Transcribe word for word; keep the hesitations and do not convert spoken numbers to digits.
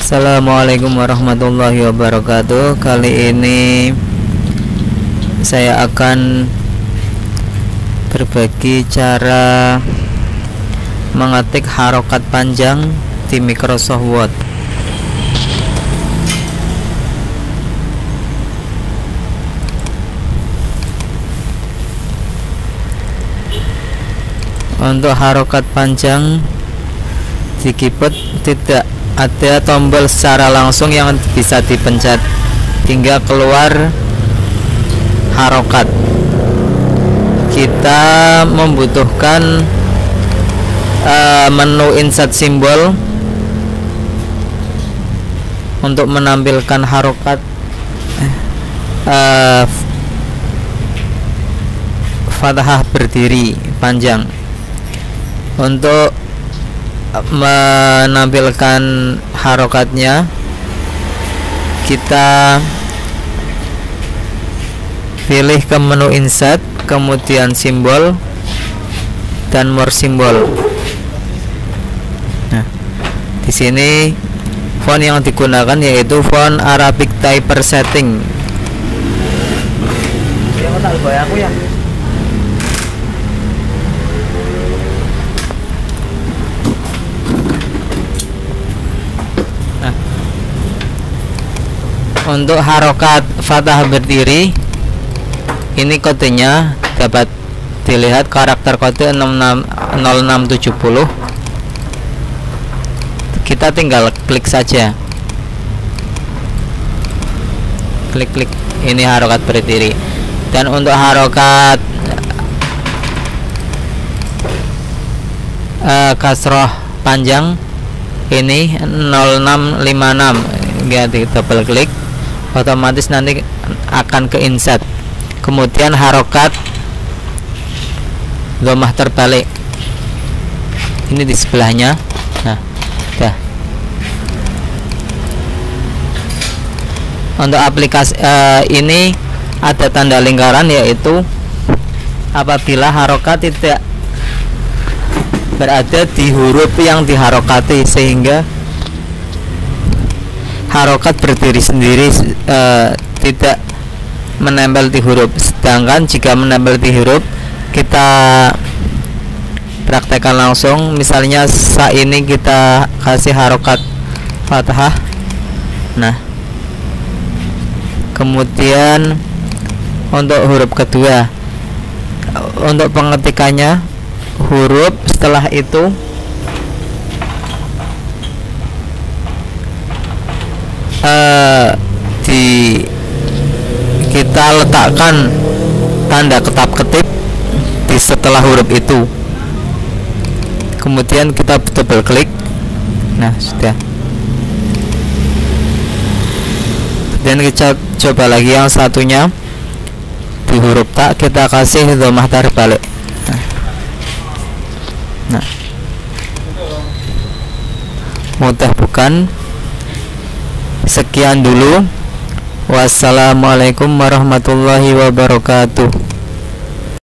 Assalamualaikum warahmatullahi wabarakatuh. Kali ini saya akan berbagi cara mengetik harokat panjang di Microsoft Word. Untuk harokat panjang di keyboard tidak ada tombol secara langsung yang bisa dipencet hingga keluar harokat. Kita membutuhkan uh, menu insert simbol untuk menampilkan harokat uh, fathah berdiri panjang. Untuk menampilkan harokatnya, kita pilih ke menu insert, kemudian simbol dan more simbol. Nah, di sini font yang digunakan yaitu font Arabic Typesetting. Ya. Untuk harokat fathah berdiri, ini kodenya dapat dilihat karakter kode nol enam tujuh nol. Kita tinggal klik saja, klik-klik ini harokat berdiri. Dan untuk harokat uh, kasroh panjang ini nol enam lima enam, ya, di double klik otomatis nanti akan ke insert. Kemudian harokat dhammah terbalik ini di sebelahnya. Nah, dah. Untuk aplikasi uh, ini ada tanda lingkaran, yaitu apabila harokat tidak berada di huruf yang diharokati, sehingga harokat berdiri sendiri, uh, tidak menempel di huruf. Sedangkan jika menempel di huruf, kita praktekkan langsung. Misalnya saat ini kita kasih harokat fathah. Nah, kemudian untuk huruf kedua, untuk pengetikannya huruf setelah itu Uh, di kita letakkan tanda ketap-ketip di setelah huruf itu, kemudian kita double klik. Nah, sudah. Dan kita coba lagi yang satunya di huruf ta, kita kasih dhammah terbalik. Nah, mudah bukan? Sekian dulu. Wassalamualaikum warahmatullahi wabarakatuh.